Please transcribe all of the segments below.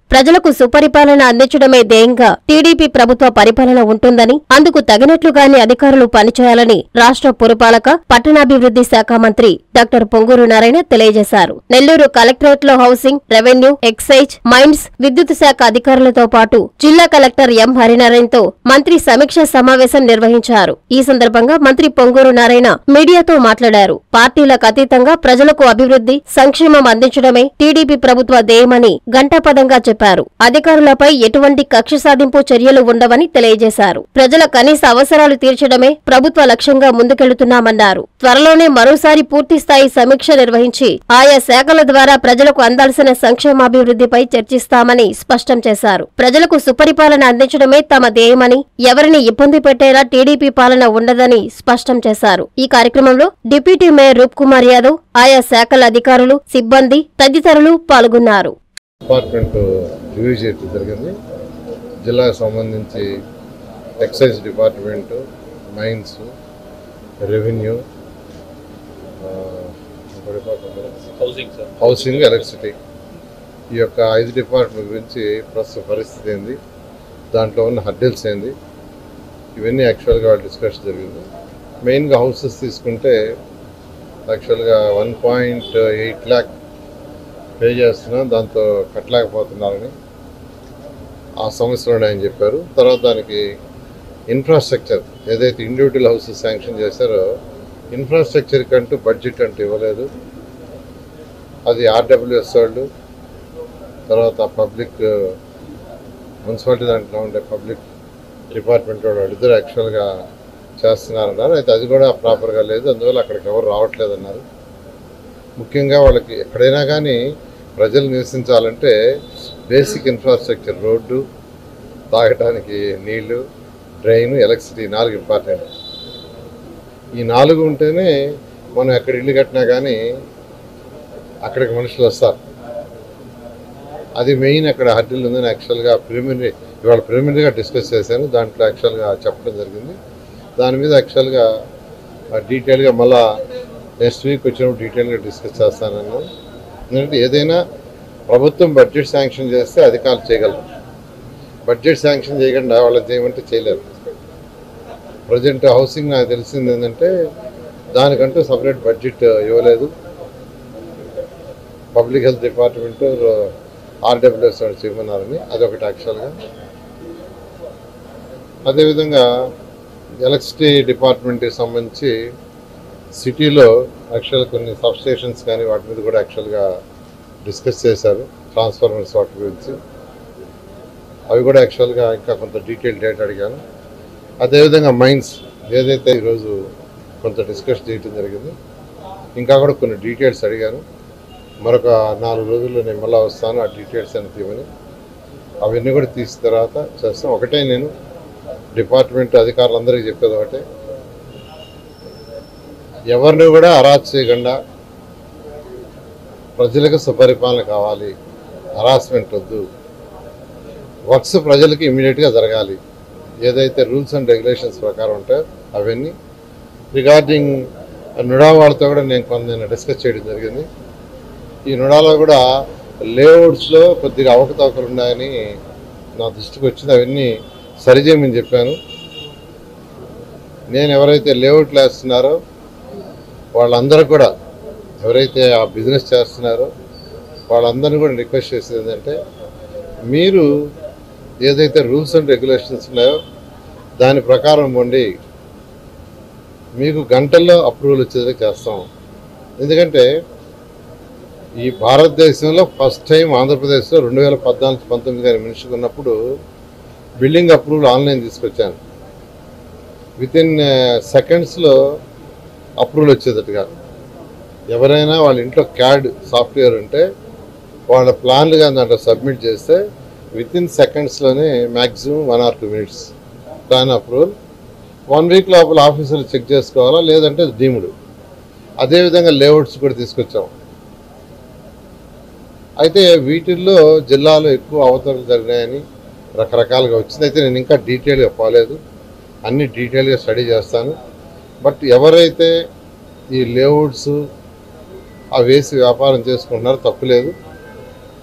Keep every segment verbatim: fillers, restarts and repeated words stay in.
ప్రజలకు సుపరిపాలన అందించడమే ధ్యేయంగా టీడీపీ ప్రభుత్వ పరిపాలన ఉంటుందని, అందుకు తగినట్లుగానే అధికారులు పనిచేయాలని రాష్ట్ర పురపాలక పట్టణాభివృద్ధి శాఖ మంత్రి డాక్టర్ పొంగూరు నారాయణ తెలియజేశారు. నెల్లూరు కలెక్టరేట్ లో హౌసింగ్, రెవెన్యూ, ఎక్సైజ్, మైన్స్, విద్యుత్ శాఖ అధికారులతో పాటు జిల్లా కలెక్టర్ ఎం హరినారాయణతో మంత్రి సమీక్ష సమావేశం నిర్వహించారు. ఈ సందర్భంగా మంత్రి పొంగూరు నారాయణ మీడియాతో మాట్లాడారు. పార్టీలకు అతీతంగా ప్రజలకు అభివృద్ధి, సంక్షేమం అందించడమే టీడీపీ ప్రభుత్వ ధ్యేయమని ఘంటాపథంగా చెప్పారు. అధికారులపై ఎటువంటి కక్ష సాధింపు చర్యలు ఉండవని తెలియజేశారు. ప్రజల కనీస అవసరాలు తీర్చడమే ప్రభుత్వ లక్ష్యంగా ముందుకెళ్తున్నామన్నారు. త్వరలోనే మరోసారి పూర్తిస్థాయి సమీక్ష నిర్వహించి ఆయా శాఖల ద్వారా ప్రజలకు అందాల్సిన సంక్షేమాభివృద్ధిపై చర్చిస్తామని స్పష్టం చేశారు. ప్రజలకు సుపరిపాలన అందించడమే తమ ధ్యేయమని, ఎవరిని ఇబ్బంది పెట్టేలా టీడీపీ పాలన ఉండదని స్పష్టం చేశారు. ఈ కార్యక్రమంలో డిప్యూటీ మేయర్ రూప్ కుమార్ యాదవ్, ఆయా శాఖల అధికారులు, సిబ్బంది తదితరులు పాల్గొన్నారు. డిపార్ట్మెంట్ రివ్యూ చేయడం జరిగింది. జిల్లాకు సంబంధించి excise department, mines, revenue, housing, electricity, ఈ యొక్క ఐదు డిపార్ట్మెంట్ గురించి ప్రస్తుత పరిస్థితి ఏంది, దాంట్లో ఉన్న హర్డిల్స్ ఏంది, ఇవన్నీ యాక్చువల్గా వాళ్ళు డిస్కస్ జరిగింది. మెయిన్గా హౌసెస్ తీసుకుంటే యాక్చువల్గా one point eight lakh pay చేస్తున్నాం, దాంతో కట్టలేకపోతున్నారని ఆ సమస్యలు ఉన్నాయని చెప్పారు. తర్వాత దానికి ఇన్ఫ్రాస్ట్రక్చర్ ఏదైతే ఇండివిజువల్ హౌసెస్ శాంక్షన్ చేశారో ఇన్ఫ్రాస్ట్రక్చర్ కంటూ బడ్జెట్ అంటూ ఇవ్వలేదు. అది ఆర్డబ్ల్యూఎస్ వాళ్ళు, తర్వాత పబ్లిక్ మున్సిపాలిటీ దాంట్లో ఉండే పబ్లిక్ డిపార్ట్మెంట్ వాళ్ళు వాళ్ళిద్దరు యాక్చువల్గా చేస్తున్నారన్నారు. అయితే అది కూడా ప్రాపర్గా లేదు, అందువల్ల అక్కడికి ఎవరు రావట్లేదు అన్నారు. ముఖ్యంగా వాళ్ళకి ఎక్కడైనా కానీ ప్రజలు నివసించాలంటే బేసిక్ ఇన్ఫ్రాస్ట్రక్చర్, రోడ్డు, తాగడానికి నీళ్లు, డ్రైన్, ఎలక్ట్రిసిటీ నాలుగు ఇంపార్టెంట్. ఈ నాలుగు ఉంటేనే మనం ఎక్కడ ఇల్లు కట్టినా కానీ అక్కడికి మనుషులు వస్తారు. అది మెయిన్ అక్కడ హర్డిల్ ఉందని యాక్చువల్గా ప్రిలిమినరీ ఇవాళ ప్రిలిమినరీగా డిస్కస్ చేశాను. దాంట్లో యాక్చువల్గా చెప్పడం జరిగింది. దాని మీద యాక్చువల్గా డీటెయిల్గా మళ్ళా నెక్స్ట్ వీక్ వచ్చినప్పుడు డీటెయిల్గా డిస్కస్ చేస్తానన్నాను. ఎందుకంటే ఏదైనా ప్రభుత్వం బడ్జెట్ శాంక్షన్ చేస్తే అధికారులు చేయగలరు, బడ్జెట్ శాంక్షన్ చేయకుండా వాళ్ళని చేయమంటే చేయలేరు. ప్రజెంట్ హౌసింగ్ నాకు తెలిసింది ఏంటంటే దానికంటూ సపరేట్ బడ్జెట్ ఇవ్వలేదు. పబ్లిక్ హెల్త్ డిపార్ట్మెంట్ ఆర్డబ్ల్యూఎస్ వాళ్ళు చేయమన్నారని అదొకటి యాక్చువల్గా. అదేవిధంగా ఎలక్ట్రిసిటీ డిపార్ట్మెంట్కి సంబంధించి సిటీలో యాక్చువల్ కొన్ని సబ్స్టేషన్స్ కానీ వాటి మీద కూడా యాక్చువల్గా డిస్కస్ చేశారు, ట్రాన్స్ఫార్మర్స్ వాటి గురించి. అవి కూడా యాక్చువల్గా ఇంకా కొంత డీటెయిల్ డేటా అడిగాను. అదేవిధంగా మైన్స్ ఏదైతే ఈరోజు కొంత డిస్కస్ చేయడం జరిగింది, ఇంకా కూడా కొన్ని డీటెయిల్స్ అడిగాను. మరొక నాలుగు రోజుల్లో నేను మళ్ళీ వస్తాను, ఆ డీటెయిల్స్ అని తీయమని. అవన్నీ కూడా తీసిన తర్వాత చేస్తాం. ఒకటే నేను డిపార్ట్మెంట్ అధికారులందరికీ చెప్పేది ఒకటే, ఎవరిని కూడా అరాచ్ చేయకుండా ప్రజలకు సుపరిపాలన కావాలి, హరాస్మెంట్ వద్దు, వర్క్స్ ప్రజలకి ఇమీడియట్గా జరగాలి. ఏదైతే రూల్స్ అండ్ రెగ్యులేషన్స్ ప్రకారం ఉంటాయో అవన్నీ. రిగార్డింగ్ నుడా వాళ్ళతో కూడా నేను కొంత డిస్కస్ చేయడం జరిగింది. ఈ నుడాలో కూడా లేఅవుట్స్లో కొద్దిగా అవకతవకలు ఉన్నాయని నా దృష్టికి వచ్చింది, అవన్నీ సరిచేయమని చెప్పాను. నేను ఎవరైతే లేఅవుట్లు వేస్తున్నారో వాళ్ళందరూ కూడా, ఎవరైతే ఆ బిజినెస్ చేస్తున్నారో వాళ్ళందరినీ కూడా రిక్వెస్ట్ చేసేది ఏంటంటే, మీరు ఏదైతే రూల్స్ అండ్ రెగ్యులేషన్స్ ఉన్నాయో దాని ప్రకారం ఉండి మీకు గంటల్లో అప్రూవల్ వచ్చేది చేస్తాం. ఎందుకంటే ఈ భారతదేశంలో ఫస్ట్ టైం ఆంధ్రప్రదేశ్లో రెండు వేల పద్నాలుగు పంతొమ్మిది గారి మినిస్టర్ ఉన్నప్పుడు బిల్డింగ్ అప్రూవల్ ఆన్లైన్ తీసుకొచ్చాను. విత్ ఇన్ సెకండ్స్లో అప్రూవల్ వచ్చేటట్టుగా. ఎవరైనా వాళ్ళ ఇంట్లో క్యాడ్ సాఫ్ట్వేర్ ఉంటే వాళ్ళ ప్లాన్లుగా దాంట్లో సబ్మిట్ చేస్తే విత్ ఇన్ సెకండ్స్లోనే maximum one or two minutes plan approval. One week లోపల ఆఫీసులు చెక్ చేసుకోవాలా, లేదంటే డీమ్డ్. అదేవిధంగా లేఅవుట్స్ కూడా తీసుకొచ్చాం. అయితే వీటిల్లో జిల్లాలో ఎక్కువ అవతరణలు జరిగినాయని రకరకాలుగా వచ్చింది. అయితే నేను ఇంకా డీటెయిల్గా పోలేదు, అన్ని డీటెయిల్గా స్టడీ చేస్తాను. బట్ ఎవరైతే ఈ లేఅవుట్స్ అవి వేసి వ్యాపారం చేసుకుంటున్నారో తప్పులేదు.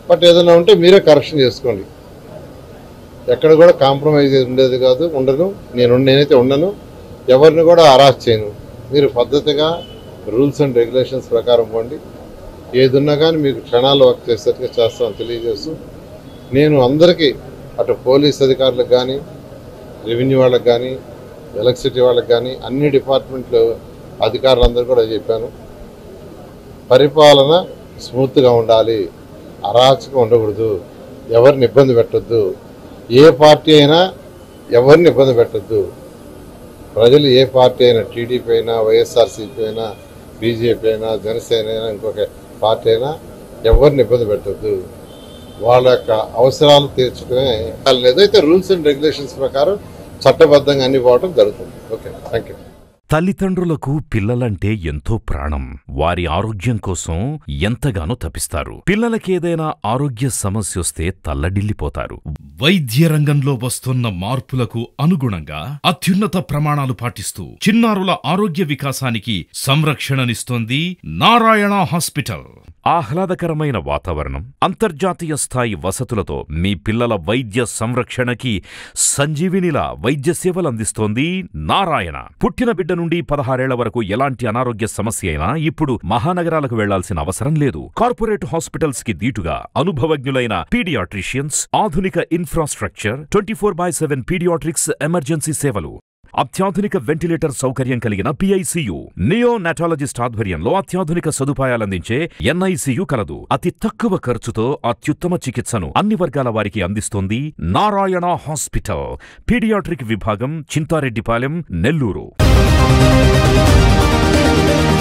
బట్ ఏదైనా ఉంటే మీరే కరెక్షన్ చేసుకోండి. ఎక్కడ కూడా కాంప్రమైజ్ ఉండేది కాదు, ఉండను. నేను నేనైతే ఉండను, ఎవరిని కూడా అరెస్ట్ చేయను. మీరు పద్ధతిగా రూల్స్ అండ్ రెగ్యులేషన్స్ ప్రకారం పోండి. ఏదున్నా కానీ మీకు క్షణాలు వర్క్ చేసేట్టుగా చేస్తామని తెలియజేస్తూ, నేను అందరికీ అటు పోలీస్ అధికారులకు కానీ, రెవెన్యూ వాళ్ళకి కానీ, ఎలక్ట్రిసిటీ వాళ్ళకి కానీ, అన్ని డిపార్ట్మెంట్లు అధికారులందరూ కూడా చెప్పాను, పరిపాలన స్మూత్గా ఉండాలి, అరాచకం ఉండకూడదు, ఎవరిని ఇబ్బంది పెట్టద్దు. ఏ పార్టీ అయినా ఎవరిని ఇబ్బంది పెట్టద్దు. ప్రజలు ఏ పార్టీ అయినా, టీడీపీ అయినా, వైఎస్ఆర్సీపీ అయినా, బీజేపీ అయినా, జనసేన అయినా, ఇంకొక పార్టీ అయినా ఎవరిని ఇబ్బంది పెట్టద్దు. వాళ్ళ యొక్క అవసరాలు తీర్చడమే ఏదైతే రూల్స్ అండ్ రెగ్యులేషన్స్ ప్రకారం చట్టబద్ధంగా అన్ని పోవడం జరుగుతుంది. Okay, thank you. తల్లిదండ్రులకు పిల్లలంటే ఎంతో ప్రాణం. వారి ఆరోగ్యం కోసం ఎంతగానో తపిస్తారు. పిల్లలకేదైనా ఆరోగ్య సమస్యొస్తే తల్లడిల్లిపోతారు. వైద్య రంగంలో వస్తున్న మార్పులకు అనుగుణంగా అత్యున్నత ప్రమాణాలు పాటిస్తూ చిన్నారుల ఆరోగ్య వికాసానికి సంరక్షణనిస్తోంది నారాయణ హాస్పిటల్. ఆహ్లాదకరమైన వాతావరణం, అంతర్జాతీయ స్థాయి వసతులతో మీ పిల్లల వైద్య సంరక్షణకి సంజీవినిలా వైద్య సేవలందిస్తోంది నారాయణ. పుట్టిన బిడ్డ నుండి పదహారేళ్ల వరకు ఎలాంటి అనారోగ్య సమస్య అయినా ఇప్పుడు మహానగరాలకు వెళ్లాల్సిన అవసరం లేదు. కార్పొరేట్ హాస్పిటల్స్ కి దీటుగా అనుభవజ్ఞులైన పీడియాట్రిషియన్స్, ఆధునిక infrastructure, twenty four by seven pediatrics emergency సేవలు, అత్యాధునిక వెంటిలేటర్ సౌకర్యం కలిగిన పిఐసియు, నియో నాటాలజిస్ట్ ఆధ్వర్యంలో అత్యాధునిక సదుపాయాలందించే ఎన్ఐసియు కలదు. అతి తక్కువ ఖర్చుతో అత్యుత్తమ చికిత్సను అన్ని వర్గాల వారికి అందిస్తోంది నారాయణ హాస్పిటల్. పీడియాట్రిక్ విభాగం, చింతారెడ్డిపాలెం, నెల్లూరు.